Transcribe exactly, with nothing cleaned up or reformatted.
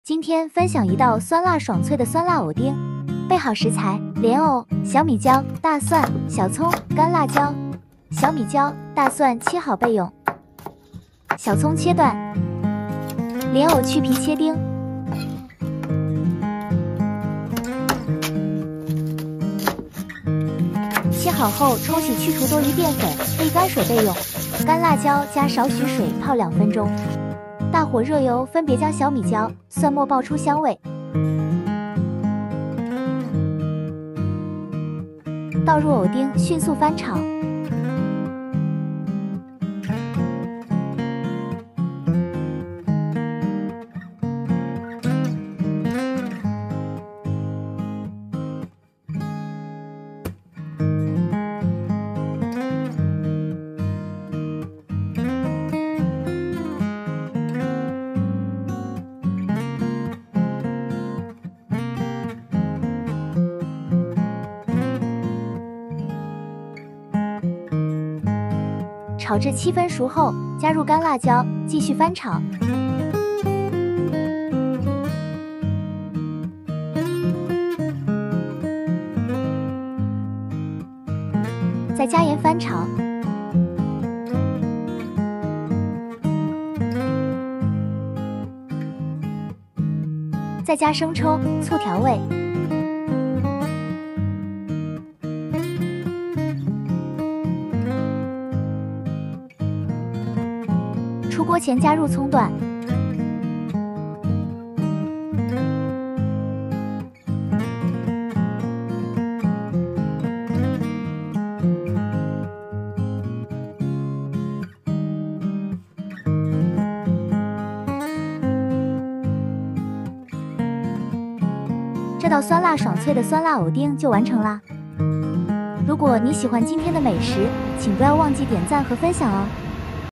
今天分享一道酸辣爽脆的酸辣藕丁，备好食材：莲藕、小米椒、大蒜、小葱、干辣椒。小米椒、大蒜切好备用，小葱切段，莲藕去皮切丁。切好后冲洗去除多余淀粉，沥干水备用。干辣椒加少许水泡两分钟。大火热油，分别将小米椒、蒜末爆出香味，倒入藕丁，迅速翻炒。炒至七分熟后，加入干辣椒，继续翻炒。再加盐翻炒。再加生抽、醋调味。出锅前加入葱段，这道酸辣爽脆的酸辣藕丁就完成啦！如果你喜欢今天的美食，请不要忘记点赞和分享哦！